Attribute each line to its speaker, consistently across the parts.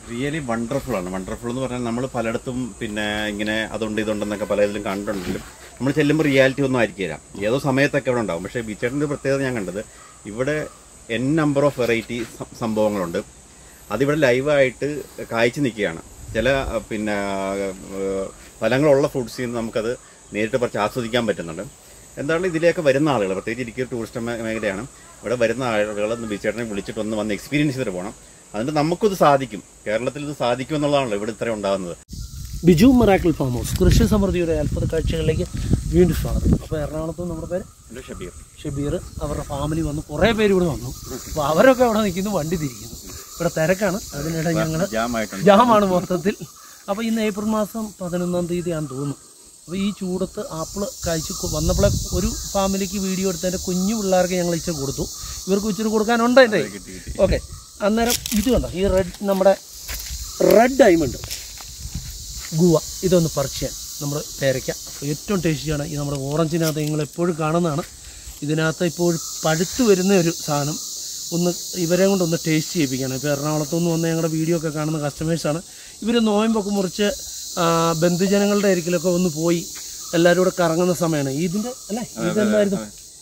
Speaker 1: Really വണ്ടർഫുള്ളാണ്. Wonderful എന്ന് പറഞ്ഞാൽ നമ്മൾ പലയിടത്തും പിന്നെ ഇങ്ങനെ അതുണ്ട് ഇതുണ്ടെന്നൊക്കെ പലതിലും കണ്ടിട്ടുണ്ടെങ്കിലും നമ്മൾ ചെല്ലുമ്പോൾ റിയാലിറ്റി ഒന്നും ആയിരിക്കില്ല. ഏതോ സമയത്തൊക്കെ ഇവിടെ ഉണ്ടാവും. പക്ഷേ ബീച്ചേട്ടൻ്റെ പ്രത്യേകത ഞാൻ കണ്ടത് ഇവിടെ നമ്പർ ഓഫ് വെറൈറ്റി സംഭവങ്ങളുണ്ട്. അതിവിടെ ലൈവായിട്ട് കായ്ച്ചു നിൽക്കുകയാണ്. ചില പിന്നെ ഫലങ്ങളുള്ള ഫ്രൂട്ട്സിൽ നിന്ന് നമുക്കത് നേരിട്ട് പറിച്ച് ആസ്വദിക്കാൻ പറ്റുന്നുണ്ട്. എന്താണ് ഇതിലേക്ക് വരുന്ന ആളുകൾ, പ്രത്യേകിച്ച് ഇടുക്കി ടൂറിസ്റ്റ് മേഖലയാണ്, ഇവിടെ വരുന്ന ആളുകൾ ബീച്ചേട്ടനെ വിളിച്ചിട്ട് വന്ന് എക്സ്പീരിയൻസ് ചെയ്തിട്ട് പോകണം. അതുകൊണ്ട് നമുക്കിത് സാധിക്കും, കേരളത്തിൽ ഇത് സാധിക്കും എന്നുള്ളതാണല്ലോ ഇവിടെ ഇത്രയും ഉണ്ടാകുന്നത്.
Speaker 2: ബിജു മിറാക്കിൾ ഫാം ഹൗസ് കൃഷി സമൃദ്ധിയുടെ അത്ഭുത കാഴ്ചകളിലേക്ക് വീണ്ടും സ്വാഗതം. അപ്പോൾ എറണാകുളത്ത് നമ്മുടെ പേര് ഷബീർ. അവരുടെ ഫാമിലി വന്നു, കുറേ പേര് ഇവിടെ വന്നു. അപ്പോൾ അവരൊക്കെ അവിടെ നിൽക്കുന്നു, വണ്ടി തിരിക്കുന്നു. ഇവിടെ തിരക്കാണ്, അതിനിടെ ഞങ്ങൾ ജാമാണ് മൊത്തത്തിൽ. അപ്പോൾ ഇന്ന് ഏപ്രിൽ മാസം 11-ാം തീയതിയാണെന്ന് തോന്നുന്നു. അപ്പോൾ ഈ ചൂടത്ത് ആപ്പിൾ കഴിച്ച് വന്നപ്പോഴേ ഒരു ഫാമിലിക്ക് വീഡിയോ എടുത്തതിൻ്റെ കുഞ്ഞു പിള്ളേർക്ക് ഞങ്ങൾ ഇച്ചിരി കൊടുത്തു. ഇവർക്ക് ഇച്ചിരി കൊടുക്കാനുണ്ട് എൻ്റെ. ഓക്കെ, അന്നേരം ഇത് കണ്ടോ, ഈ നമ്മുടെ റെഡ് ഡയമണ്ട് ഗുവ, ഇതൊന്ന് പറിച്ച് ചെയ്യാൻ നമ്മൾ പേരയ്ക്ക ഏറ്റവും ടേസ്റ്റിയാണ്. ഈ നമ്മുടെ ഓറഞ്ചിനകത്ത് നിങ്ങൾ എപ്പോഴും കാണുന്നതാണ്. ഇതിനകത്ത് ഇപ്പോൾ പഴുത്ത് വരുന്ന ഒരു സാധനം ഒന്ന് ഇവരെ കൊണ്ടൊന്ന് ടേസ്റ്റ് ചെയ്യിപ്പിക്കുകയാണ്. ഇപ്പോൾ എറണാകുളത്തുനിന്ന് വന്ന് ഞങ്ങളുടെ വീഡിയോ ഒക്കെ കാണുന്ന കസ്റ്റമേഴ്സാണ്. ഇവർ നോയമ്പൊക്കെ മുറിച്ച് ബന്ധുജനങ്ങളുടെ അരികിലൊക്കെ ഒന്ന് പോയി എല്ലാവരും കൂടെ കറങ്ങുന്ന സമയമാണ്. ഇതിൻ്റെ അല്ലേ, ഇതെന്തായിരുന്നു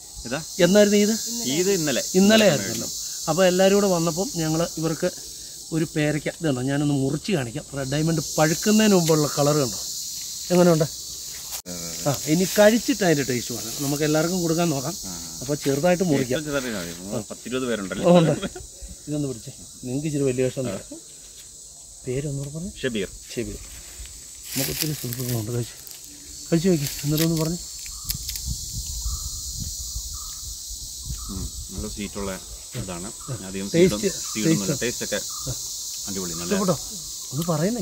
Speaker 2: ഇത് ഇന്നലെ ആയിരുന്നല്ലോ. അപ്പോൾ എല്ലാവരും കൂടെ വന്നപ്പം ഞങ്ങൾ ഇവർക്ക് ഒരു പേരയ്ക്ക ഇതുണ്ടോ, ഞാനൊന്ന് മുറിച്ച് കാണിക്കാം. റെഡ് ഡയമണ്ട് പഴുക്കുന്നതിന് മുമ്പുള്ള കളർ കണ്ടോ, എങ്ങനെയുണ്ട്? ഇനി കഴിച്ചിട്ട് അതിൻ്റെ ടേസ്റ്റ് പറയാം, നമുക്ക് എല്ലാവർക്കും കൊടുക്കാൻ നോക്കാം. അപ്പോൾ ചെറുതായിട്ട് മുറിക്കാം. ഇതൊന്ന് പിടിച്ചേ, നിങ്ങൾക്ക് ഇച്ചിരി വലിയ വേഷം പേരൊന്നുകൂടെ പറഞ്ഞു. ഷബീർ. നമുക്ക് ഒത്തിരി സുഹൃത്തുക്കളുണ്ട്. കഴിച്ചു നോക്കി, എന്നിട്ടൊന്ന് പറഞ്ഞു.
Speaker 1: നല്ല സ്വീറ്റുള്ള ഇതാണ്,
Speaker 2: ഇഷ്ടപ്പെട്ടോ? ഒന്ന് പറയുന്നേ.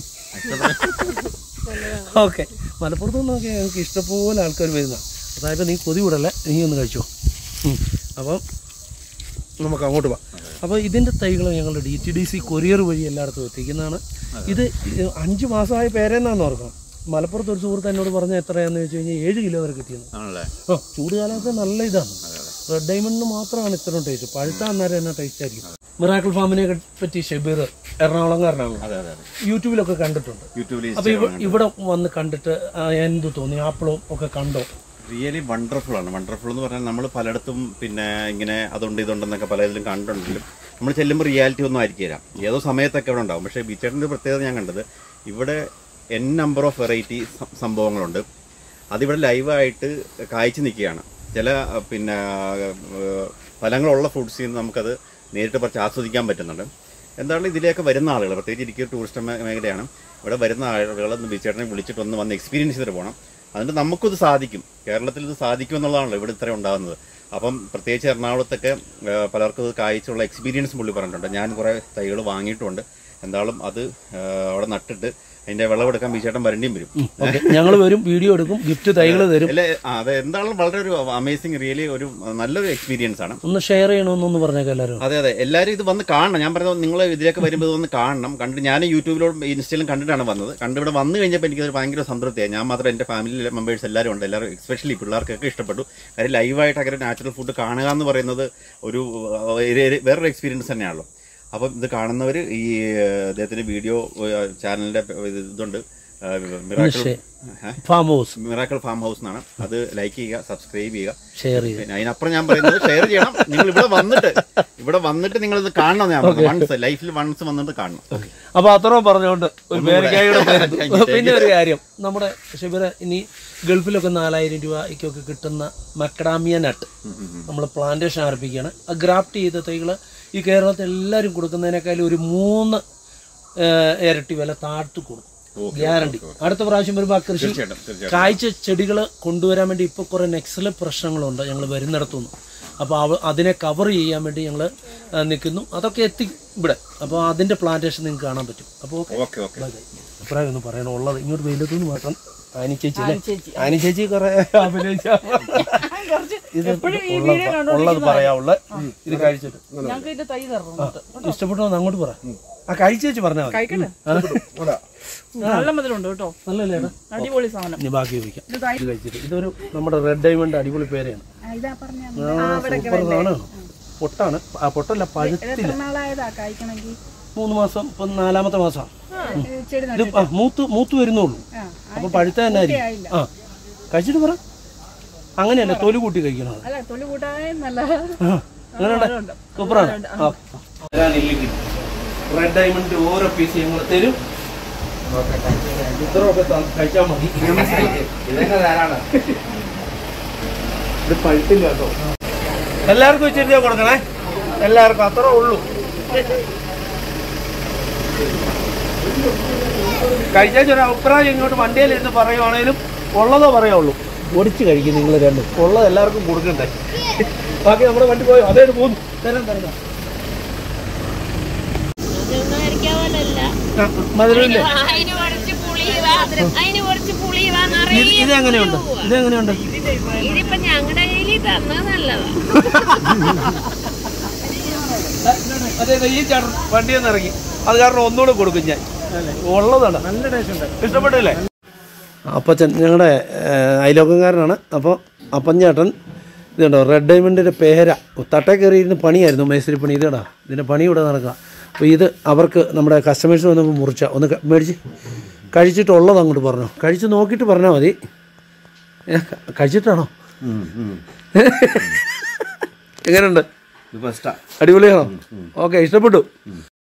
Speaker 2: ഓക്കെ, മലപ്പുറത്ത് നിന്നൊക്കെ ഞങ്ങൾക്ക് ഇഷ്ടംപോലെ ആൾക്കാർ വരുന്നതാണ്. അതായത് നീ കൊതി വിടല്ലേ, നീ ഒന്ന് കഴിച്ചോ. അപ്പം നമുക്ക് അങ്ങോട്ട് പോവാം. അപ്പോൾ ഇതിൻ്റെ തൈകൾ ഞങ്ങൾ DTDC കൊറിയർ വഴി എല്ലായിടത്തും എത്തിക്കുന്നതാണ്. ഇത് 5 മാസമായ പേരെന്നാന്ന് ഓർക്കണം. മലപ്പുറത്ത് ഒരു സുഹൃത്ത് എന്നോട് പറഞ്ഞാൽ എത്രയാണെന്ന് വെച്ച് കഴിഞ്ഞാൽ 7 കിലോ വരെ കിട്ടിയെന്ന്. ചൂട് കാലത്ത് നല്ല ഇതാണ്. റെഡ് ഡയമണ്ടിന് മാത്രമാണ് ഇത്രയും ടേസ്റ്റ്. പഴുത്താൽ അന്നേരം എന്നാ ടേസ്റ്റ് ആയിരിക്കും. മിറാക്കിൾ ഫാമിനെ പറ്റി ഷബീർ എറണാകുളംകാരനാണ്, യൂട്യൂബിലൊക്കെ കണ്ടിട്ടുണ്ട്. അപ്പോൾ ഇവിടെ വന്ന് കണ്ടിട്ട് എന്ത് തോന്നി? ആപ്പിളും ഒക്കെ കണ്ടോ?
Speaker 1: റിയലി വണ്ടർഫുള്ളാണ്. വണ്ടർഫുൾ എന്ന് പറഞ്ഞാൽ നമ്മൾ പലയിടത്തും പിന്നെ ഇങ്ങനെ അതുണ്ട് ഇതുണ്ടെന്നൊക്കെ പലതിലും കണ്ടിട്ടുണ്ടെങ്കിലും നമ്മൾ ചെല്ലുമ്പോൾ റിയാലിറ്റി ഒന്നും ആയിരിക്കില്ല. ഏതോ സമയത്തൊക്കെ ഇവിടെ ഉണ്ടാവും. പക്ഷേ ബീച്ചേട്ടൻ്റെ പ്രത്യേകത ഞാൻ കണ്ടത് ഇവിടെ നമ്പർ ഓഫ് വെറൈറ്റി സംഭവങ്ങളുണ്ട്. അതിവിടെ ലൈവായിട്ട് കായ്ച്ചു നിൽക്കുകയാണ്. ചില പിന്നെ ഫലങ്ങളുള്ള ഫ്രൂട്ട്സിൽ നിന്ന് നമുക്കത് നേരിട്ട് പറിച്ച് ആസ്വദിക്കാൻ പറ്റുന്നുണ്ട്. എന്താണ് ഇതിലേക്ക് വരുന്ന ആളുകൾ, പ്രത്യേകിച്ച് ഇടുക്കി ടൂറിസ്റ്റ് മേഖലയാണ്, ഇവിടെ വരുന്ന ആളുകൾ ബീച്ചേട്ടനെ വിളിച്ചിട്ട് വന്ന് എക്സ്പീരിയൻസ് ചെയ്തിട്ട് പോകണം. അതുകൊണ്ട് നമുക്കിത് സാധിക്കും, കേരളത്തിൽ ഇത് സാധിക്കും എന്നുള്ളതാണല്ലോ ഇവിടെ ഇത്രയും ഉണ്ടാകുന്നത്. അപ്പം പ്രത്യേകിച്ച് എറണാകുളത്തൊക്കെ പലർക്കും ഇത് കായ്ച്ചുള്ള എക്സ്പീരിയൻസ് പുള്ളി പറഞ്ഞിട്ടുണ്ട്. ഞാൻ കുറേ തൈകൾ വാങ്ങിയിട്ടുമുണ്ട്. എന്തായാലും അത് അവിടെ നട്ടിട്ട് അതിന്റെ വിളവെടുക്കാൻ ബീച്ചേട്ടൻ വരേണ്ടിയും വരും.
Speaker 2: ഞങ്ങൾ വരും, വീഡിയോ എടുക്കും, ഗിഫ്റ്റ് തൈകൾ തരും.
Speaker 1: അല്ലേ, അതെ, എന്തായാലും വളരെ ഒരു അമേസിംഗ്, റിയലി ഒരു നല്ലൊരു എക്സ്പീരിയൻസ് ആണ്.
Speaker 2: ഒന്ന് ഷെയർ ചെയ്യണമെന്നൊന്ന് പറഞ്ഞേക്കാം എല്ലാവരും.
Speaker 1: അതെ, എല്ലാവരും ഇത് വന്ന് കാണണം. ഞാൻ പറഞ്ഞത് നിങ്ങൾ ഇതിലേക്ക് വരുമ്പോൾ ഇത് വന്ന് കാണണം. കണ്ടിട്ട് ഞാൻ യൂട്യൂബിലോടും ഇൻസ്റ്റയിലും കണ്ടിട്ടാണ് വന്നത്. ഇവിടെ വന്നു കഴിഞ്ഞപ്പോൾ എനിക്കത് ഭയങ്കര സംതൃപ്തിയായി. ഞാൻ മാത്രം എൻ്റെ ഫാമിലി മെമ്പേഴ്സ് എല്ലാവരും ഉണ്ട്. എല്ലാവരും എസ്പെഷ്യലി പിള്ളേർക്കൊക്കെ ഇഷ്ടപ്പെട്ടു. കാര്യം ലൈവായിട്ട് അങ്ങനെ നാച്ചുറൽ ഫുഡ് കാണുക എന്ന് പറയുന്നത് ഒരു വേറൊരു എക്സ്പീരിയൻസ് തന്നെയാണല്ലോ. അപ്പം ഇത് കാണുന്നവർ ഈ അദ്ദേഹത്തിന്റെ വീഡിയോ ചാനലിന്റെ ഇതുണ്ട്, മിറാക്കിൾ ഫാം ഹൗസ് എന്നാണ്. അത് ലൈക്ക് ചെയ്യുക, സബ്സ്ക്രൈബ് ചെയ്യുക, ഷെയർ ചെയ്യുക. അതിനപ്പുറം ഞാൻ പറയുന്നത് ഷെയർ ചെയ്യണം. നിങ്ങൾ ഇവിടെ വന്നിട്ട് നിങ്ങൾ ഇത് കാണണം. ഞാൻ വൺസ് ലൈഫിൽ വൺസ് വന്നിട്ട് കാണണം.
Speaker 2: അപ്പൊ അത്രയും പറഞ്ഞുകൊണ്ട് പിന്നെ ഒരു കാര്യം, നമ്മുടെ ഷബീർ ഇനി ഗൾഫിലൊക്കെ 4000 രൂപയ്ക്കൊക്കെ കിട്ടുന്ന മക്കഡാമിയ നട്ട് നമ്മൾ പ്ലാന്റേഷൻ ആരംഭിക്കുകയാണ്. ആ ഗ്രാഫ്റ്റ് ചെയ്ത തൈകള് ഈ കേരളത്തിൽ എല്ലാവരും കൊടുക്കുന്നതിനേക്കാളും ഒരു 3 ഇരട്ടി വില താഴ്ത്തു കൊടുക്കും, ഗ്യാരണ്ടി. അടുത്ത പ്രാവശ്യം വരുമ്പോൾ ആ കൃഷി കായ്ച്ച ചെടികൾ കൊണ്ടുവരാൻ വേണ്ടി ഇപ്പോൾ കുറേ നെക്സൽ പ്രശ്നങ്ങളുണ്ട് ഞങ്ങൾ വരുന്നിടത്തുനിന്ന്. അപ്പോൾ അതിനെ കവർ ചെയ്യാൻ വേണ്ടി ഞങ്ങൾ നിൽക്കുന്നു. അതൊക്കെ എത്തി ഇവിടെ. അപ്പോൾ അതിൻ്റെ പ്ലാന്റേഷൻ നിങ്ങൾക്ക് കാണാൻ പറ്റും. അപ്പോൾ അഭിപ്രായം ഒന്ന് പറയണം ഉള്ളത്. ഇങ്ങോട്ട് വെയിലത്തുനിന്ന് മാത്രം ആനി ചേച്ചി കുറെ അഭിനയിച്ച ഇത് ഉള്ളത് പറയാവുള്ള. ഇത് കഴിച്ചിട്ട് ഇഷ്ടപ്പെട്ടോ അങ്ങോട്ട് പറ. ആ കഴിച്ചേച്ചി പറഞ്ഞാൽ മതി, ബാക്കി ഉപയോഗിക്കാം. ഇത് കഴിച്ചിട്ട് ഇതൊരു നമ്മുടെ റെഡ് ഡയമണ്ട് അടിപൊളി പേരെയാണ്. സൂപ്പർ സാധനമാണ്. പൊട്ടാണ്, ആ പൊട്ടല്ല, പഴുത്തില്ല. 3 മാസം ഇപ്പം 4ാമത്തെ മാസമാണ്. ഇത് മൂത്ത് വരുന്നുള്ളൂ. അപ്പം പഴുത്ത തന്നെ ആയിരിക്കും. കഴിച്ചിട്ട് പറ. അങ്ങനെയല്ല, തൊലി കൂട്ടി കഴിക്കണം. അങ്ങനെയുണ്ട്. സൂപ്പറാണ്. റെഡ് ഡയമണ്ട് ഓരോ പീസ് ഞങ്ങൾ തരും. ഇത്രയൊക്കെ കഴിച്ചാൽ മതി. ഇത് പഴുത്തില്ല കേട്ടോ. എല്ലാവർക്കും വെച്ചിട്ട് കൊടുക്കണേ. എല്ലാവർക്കും അത്ര ഉള്ളൂ. കഴിച്ചാൽ ഒരു അഭിപ്രായം ഇങ്ങോട്ട് വണ്ടിയിലിരുന്ന് പറയുവാണേലും ഉള്ളതോ പറയാവുള്ളൂ. ഒടിച്ച് കഴിക്കും നിങ്ങൾ രണ്ടും. ഉള്ളത് എല്ലാവർക്കും കൊടുക്കണ്ടേ. ബാക്കി നമ്മുടെ വണ്ടി പോയോ? അതേ പോകുന്നു. തരാം. മധുരമില്ലേ? ഇതെങ്ങനെയുണ്ട്? അതെ, ഈ ചേട്ടൻ വണ്ടിയിൽ നിന്ന് ഇറങ്ങി. അത് കാരണം ഒന്നുകൂടെ കൊടുക്കും ഞാൻ. ഉള്ളതാണ്. നല്ല ടേസ്റ്റ് ഉണ്ട്. ഇഷ്ടപ്പെട്ടില്ലേ? അപ്പച്ചൻ ഞങ്ങളുടെ അയലോക്കക്കാരനാണ്. അപ്പോൾ അപ്പഞ്ചേട്ടൻ ഇതുണ്ടോ റെഡ് ഡയമണ്ടിൻ്റെ പേര തട്ടേ കയറിയിരുന്ന് പണിയായിരുന്നു, മേസ്തിരി പണി. ഇതേടാ ഇതിൻ്റെ പണി ഇവിടെ നടക്കുക. അപ്പോൾ ഇത് അവർക്ക് നമ്മുടെ കസ്റ്റമേഴ്സ് വന്നപ്പോൾ മുറിച്ച ഒന്ന് മേടിച്ച് കഴിച്ചിട്ടുള്ളത് അങ്ങോട്ട് പറഞ്ഞു. കഴിച്ച് നോക്കിയിട്ട് പറഞ്ഞാൽ മതി. കഴിച്ചിട്ടാണോ? എങ്ങനെയുണ്ട്? അടിപൊളിയാണോ? ഓക്കെ, ഇഷ്ടപ്പെട്ടു.